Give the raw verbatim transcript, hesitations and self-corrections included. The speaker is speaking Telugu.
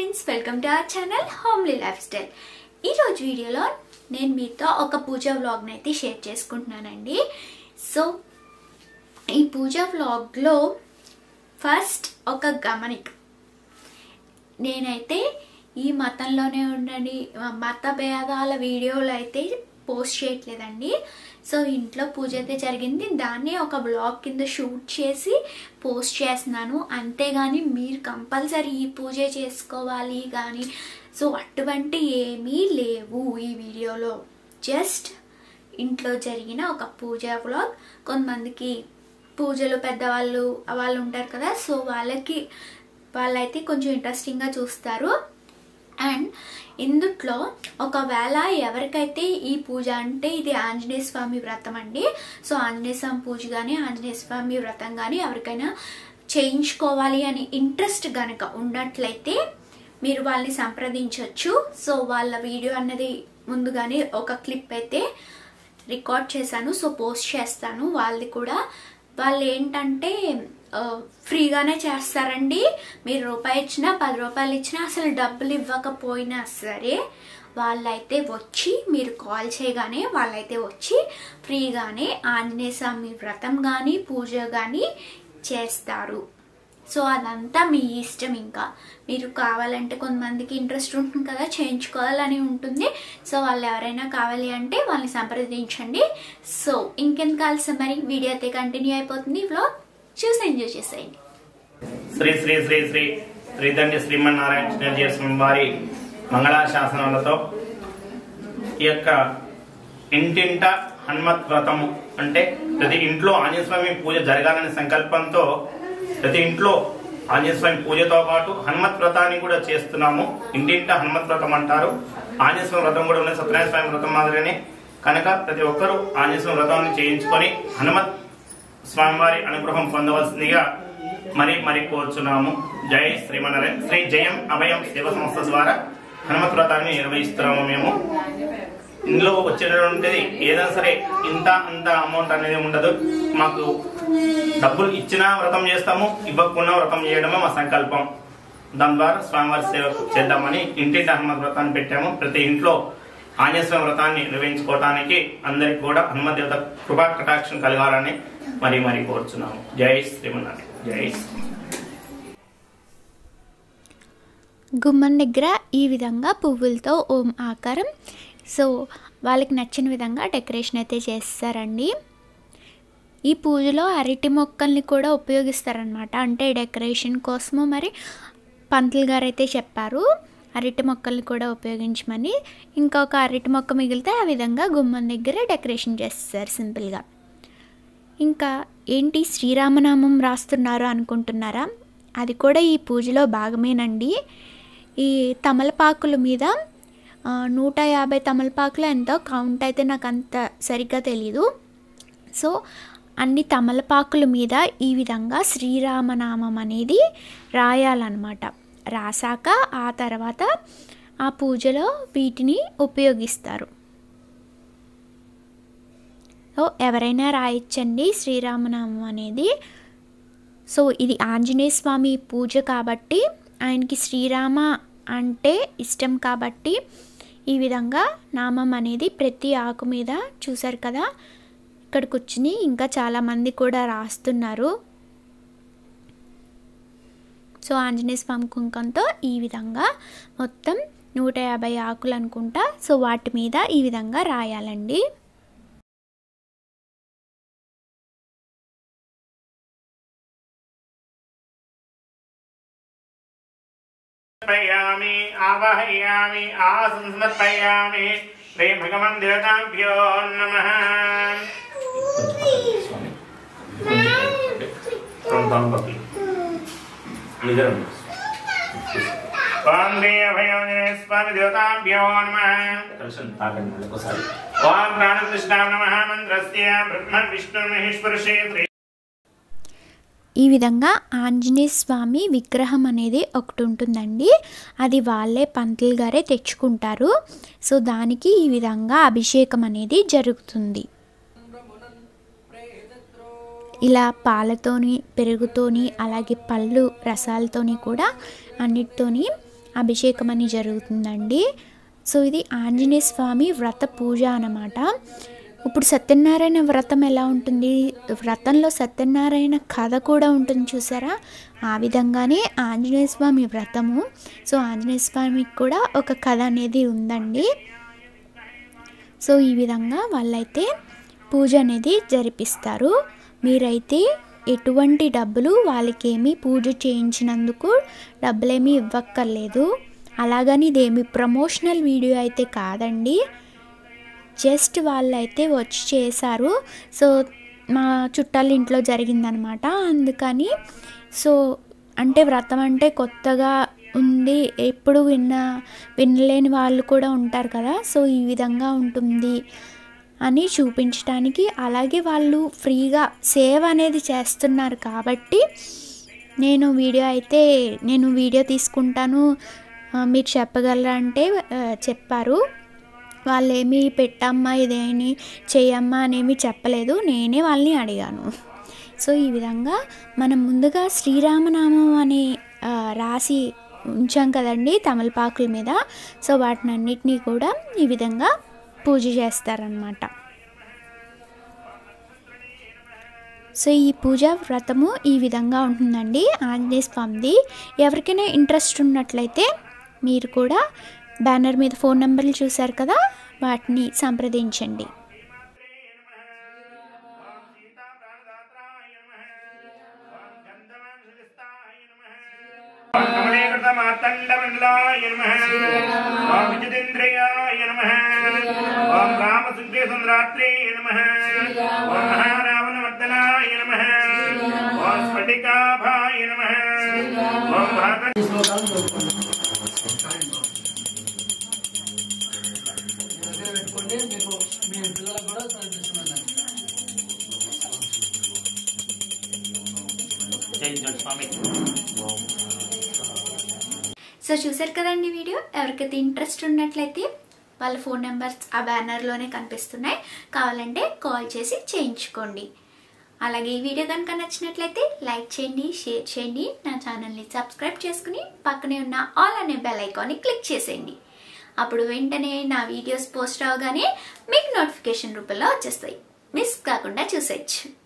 Friends, welcome to our channel homely lifestyle. ఈరోజు వీడియోలో నేను మీతో ఒక పూజా వ్లాగ్ని అయితే షేర్ చేసుకుంటున్నానండి. సో ఈ పూజా వ్లాగ్లో ఫస్ట్ ఒక గమనిక, నేనైతే ఈ మతంలోనే ఉండండి మత భేదాల వీడియోలు అయితే పోస్ట్ చేయట్లేదండి. సో ఇంట్లో పూజ అయితే జరిగింది, దాన్ని ఒక బ్లాగ్ కింద షూట్ చేసి పోస్ట్ చేస్తున్నాను. అంతేగాని మీరు కంపల్సరీ ఈ పూజ చేసుకోవాలి కానీ సో అటువంటి ఏమీ లేవు ఈ వీడియోలో. జస్ట్ ఇంట్లో జరిగిన ఒక పూజా వ్లాగ్. కొంతమందికి పూజలు పెద్దవాళ్ళు వాళ్ళు ఉంటారు కదా, సో వాళ్ళకి వాళ్ళైతే కొంచెం ఇంట్రెస్టింగ్గా చూస్తారు. అండ్ ఇందుట్లో ఒకవేళ ఎవరికైతే ఈ పూజ అంటే ఇది ఆంజనేయ స్వామి వ్రతం అండి. సో ఆంజనేయ స్వామి పూజ కానీ ఆంజనేయ స్వామి వ్రతం కానీ ఎవరికైనా చేయించుకోవాలి అని ఇంట్రెస్ట్ కనుక ఉన్నట్లయితే మీరు వాళ్ళని సంప్రదించవచ్చు. సో వాళ్ళ వీడియో అన్నది ముందుగానే ఒక క్లిప్ అయితే రికార్డ్ చేశాను, సో పోస్ట్ చేస్తాను. వాళ్ళది కూడా వాళ్ళు ఏంటంటే ఫ్రీగానే చేస్తారండి. మీరు రూపాయి ఇచ్చినా పది రూపాయలు ఇచ్చినా అసలు డబ్బులు ఇవ్వకపోయినా సరే వాళ్ళైతే వచ్చి మీరు కాల్ చేయగానే వాళ్ళైతే వచ్చి ఫ్రీగానే ఆంజనేయ స్వామి వ్రతం కానీ పూజ కానీ చేస్తారు. సో అదంతా మీ ఇష్టం. ఇంకా మీరు కావాలంటే కొంతమందికి ఇంట్రెస్ట్ ఉంటుంది కదా, చేయించుకోవాలని ఉంటుంది. సో వాళ్ళు ఎవరైనా కావాలి అంటే వాళ్ళని సంప్రదించండి. సో ఇంకెందుకు ఆలస్యం, మరి వీడియో అయితే కంటిన్యూ అయిపోతుంది. వ్లాగ్ చూసి ఎంజాయ్ చేసేయండి. శ్రీ శ్రీ శ్రీ శ్రీ శ్రీదండి శ్రీమన్నారాయణ స్వామి వారి మంగళాశాసనాలతో ఈ యొక్క ఇంటింట హనుమత్ వ్రతము అంటే ప్రతి ఇంట్లో ఆంజనేయ స్వామి పూజ జరగాలనే సంకల్పంతో ప్రతి ఇంట్లో ఆంజనేయ స్వామి పూజతో పాటు హనుమత్ వ్రతాన్ని కూడా చేస్తున్నాము. ఇంటింట హనుమత్ వ్రతం అంటారు. ఆంజనేయ స్వామి వ్రతం కూడా ఉన్నది, సత్యనారాయణ స్వామి వ్రతం మాదిరిగానే. కనుక ప్రతి ఒక్కరూ ఆంజనేయ స్వామి వ్రతాన్ని చేయించుకొని హనుమత్ స్వామివారి అనుగ్రహం పొందవలసిందిగా మరి మరి కోరుచున్నాము. జై శ్రీమన్నారాయణ. శ్రీ జయం అభయం సేవ సంస్థ ద్వారా హనుమత్ వ్రతాన్ని నిర్వహిస్తున్నాము మేము. ఇందులో వచ్చేటటువంటిది ఏదైనా సరే ఇంత అంత అమౌంట్ అనేది ఉండదు. మాకు డబ్బులు ఇచ్చినా వ్రతం చేస్తాము, ఇవ్వకుండా వ్రతం చేయడమే మా సంకల్పం. దాని ద్వారా స్వామివారి సేవ చేద్దామని ఇంటింటి హనుమత్ వ్రతాన్ని పెట్టాము. ప్రతి ఇంట్లో ఆంజనేయ స్వామి వ్రతాన్ని నిర్వహించుకోవడానికి అందరికి కూడా హనుమత్ దేవత కృపా కటాక్షం కలగాలని మరి మరి కోరుచున్నాము. జై శ్రీమన్నారాయణ. జై శ్రీ. గుమ్మం దగ్గర ఈ విధంగా పువ్వులతో ఓం ఆకారం, సో వాళ్ళకి నచ్చిన విధంగా డెకరేషన్ అయితే చేస్తారండి. ఈ పూజలో అరటి మొక్కల్ని కూడా ఉపయోగిస్తారనమాట, అంటే డెకరేషన్ కోసము. మరి పంతులు గారు అయితే చెప్పారు అరటి మొక్కల్ని కూడా ఉపయోగించమని. ఇంకొక అరటి మొక్క మిగిలితే ఆ విధంగా గుమ్మం దగ్గర డెకరేషన్ చేస్తారు సింపుల్గా. ఇంకా ఏంటి శ్రీరామనామం రాస్తున్నారు అనుకుంటున్నారా? అది కూడా ఈ పూజలో భాగమేనండి. ఈ తమలపాకుల మీద నూట యాభై తమలపాకులు ఎంతో కౌంట్ అయితే నాకు అంత సరిగ్గా తెలీదు. సో అన్ని తమలపాకుల మీద ఈ విధంగా శ్రీరామనామం అనేది రాయాలన్నమాట. రాసాక ఆ తర్వాత ఆ పూజలో వీటిని ఉపయోగిస్తారు. సో ఎవరైనా రాయొచ్చండి శ్రీరామనామం అనేది. సో ఇది ఆంజనేయ స్వామి పూజ కాబట్టి ఆయనకి శ్రీరామ అంటే ఇష్టం కాబట్టి ఈ విధంగా నామం అనేది ప్రతి ఆకు మీద చూసారు కదా, ఇక్కడ కూర్చుని ఇంకా చాలామంది కూడా రాస్తున్నారు. సో ఆంజనేయ స్వామి కుంకంతో ఈ విధంగా మొత్తం నూట యాభై ఆకులు అనుకుంటా, సో వాటి మీద ఈ విధంగా రాయాలండి. సమర్పయామి ఆవాహయామి ఆసనం సమర్పయామి. శ్రీ భగవన్ దేవతాభ్యో నమః. వందే అభయం స్వామి దేవతాభ్యో నమః. ఓం ప్రాణప్రతిష్ఠాయ నమః. మంత్రస్య బ్రహ్మ విష్ణు మహేశ్వరశే. ఈ విధంగా ఆంజనేయ స్వామి విగ్రహం అనేది ఒకటి ఉంటుందండి, అది వాళ్ళే పంతులు గారే తెచ్చుకుంటారు. సో దానికి ఈ విధంగా అభిషేకం అనేది జరుగుతుంది. ఇలా పాలతోని పెరుగుతోని అలాగే పళ్ళు రసాలతోని కూడా అన్నిటితోని అభిషేకం అని జరుగుతుందండి. సో ఇది ఆంజనేయ స్వామి వ్రత పూజ అన్నమాట. ఇప్పుడు సత్యనారాయణ వ్రతం ఎలా ఉంటుంది, వ్రతంలో సత్యనారాయణ కథ కూడా ఉంటుంది చూసారా, ఆ విధంగానే ఆంజనేయ స్వామి వ్రతము. సో ఆంజనేయ స్వామికి కూడా ఒక కథ అనేది ఉందండి. సో ఈ విధంగా వాళ్ళైతే పూజ అనేది జరిపిస్తారు. మీరైతే ఎటువంటి డబ్బులు వాళ్ళకేమీ పూజ చేయించినందుకు డబ్బులేమీ ఇవ్వక్కర్లేదు. అలాగని ఇదేమి ప్రమోషనల్ వీడియో అయితే కాదండి, జస్ట్ వాళ్ళైతే వచ్చి చేశారు. సో మా చుట్టాల ఇంట్లో జరిగిందనమాట, అందుకని. సో అంటే వ్రతం అంటే కొత్తగా ఉంది, ఎప్పుడు విన్న వినలేని వాళ్ళు కూడా ఉంటారు కదా. సో ఈ విధంగా ఉంటుంది అని చూపించడానికి, అలాగే వాళ్ళు ఫ్రీగా సేవ అనేది చేస్తున్నారు కాబట్టి నేను వీడియో అయితే నేను వీడియో తీసుకుంటాను మీరు చెప్పగలరా అంటే చెప్పారు. వాళ్ళు ఏమి పెట్టమ్మా ఇదేమి చేయమ్మా అనేమి చెప్పలేదు, నేనే వాళ్ళని అడిగాను. సో ఈ విధంగా మనం ముందుగా శ్రీరామనామం అని రాసి ఉంచాం కదండి తమలపాకుల మీద. సో వాటిని అన్నిటినీ కూడా ఈ విధంగా పూజ చేస్తారనమాట. సో ఈ పూజ వ్రతము ఈ విధంగా ఉంటుందండి ఆంజనేయ స్వామిది. ఎవరికైనా ఇంట్రెస్ట్ ఉన్నట్లయితే మీరు కూడా బ్యానర్ మీద ఫోన్ నెంబర్లు చూశారు కదా, వాటిని సంప్రదించండి. సో చూసారు కదండి వీడియో. ఎవరికైతే ఇంట్రెస్ట్ ఉన్నట్లయితే వాళ్ళ ఫోన్ నెంబర్స్ ఆ బ్యానర్లోనే కనిపిస్తున్నాయి, కావాలంటే కాల్ చేసి చేయించుకోండి. అలాగే ఈ వీడియో కనుక నచ్చినట్లయితే లైక్ చేయండి, షేర్ చేయండి, నా ఛానల్ని సబ్స్క్రైబ్ చేసుకుని పక్కనే ఉన్న ఆల్ అనే బెల్ ఐకాన్ని క్లిక్ చేసేయండి. అప్పుడు వెంటనే నా వీడియోస్ పోస్ట్ అవగానే మీకు నోటిఫికేషన్ రూపంలో వచ్చేస్తాయి, మిస్ కాకుండా చూసేయచ్చు.